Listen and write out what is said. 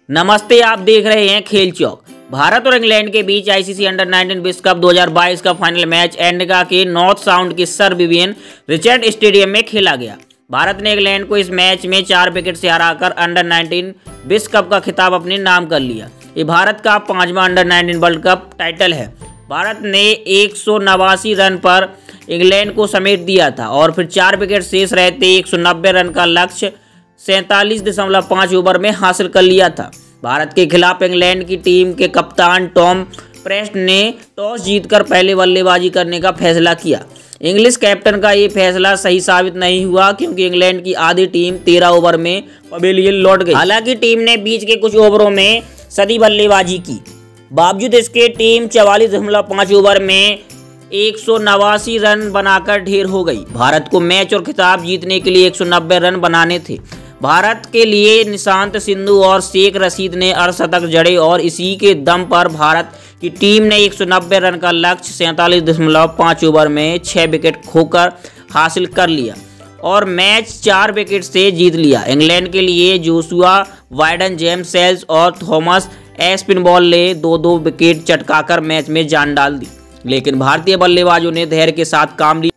नमस्ते, आप देख रहे हैं खेल चौक। भारत और इंग्लैंड के बीच आईसीसी अंडर 19 विश्व कप 2022 का फाइनल मैच एंडगा के नॉर्थ साउंड के सर विवियन रिचर्ड स्टेडियम में खेला गया। भारत ने इंग्लैंड को इस मैच में 4 विकेट से हराकर अंडर 19 विश्व कप का खिताब अपने नाम कर लिया। ये भारत का 5वां अंडर 19 वर्ल्ड कप टाइटल है। भारत ने 189 रन पर इंग्लैंड को समेट दिया था और फिर 4 विकेट शेष रहते 190 रन का लक्ष्य 47.5 ओवर में हासिल कर लिया था। भारत के खिलाफ इंग्लैंड की टीम के कप्तान टॉम प्रेस्ट ने टॉस जीतकर पहले बल्लेबाजी करने का फैसला किया। इंग्लिश कैप्टन का ये फैसला सही साबित नहीं हुआ क्योंकि इंग्लैंड की आधी टीम 13 ओवर में पवेलियन लौट गई। हालांकि टीम ने बीच के कुछ ओवरों में सदी बल्लेबाजी की। बावजूद इसके टीम 44.5 ओवर में 189 रन बनाकर ढेर हो गई। भारत को मैच और खिताब जीतने के लिए 190 रन बनाने थे। भारत के लिए निशांत सिंधु और शेख रशीद ने अर्धशतक जड़े और इसी के दम पर भारत की टीम ने 190 रन का लक्ष्य 47.5 ओवर में 6 विकेट खोकर हासिल कर लिया और मैच 4 विकेट से जीत लिया। इंग्लैंड के लिए जोशुआ वाइडन, जेम्स सेल्स और थॉमस एस्पिनबॉल ने 2-2 विकेट चटकाकर मैच में जान डाल दी, लेकिन भारतीय बल्लेबाजों ने धैर्य के साथ काम लिया।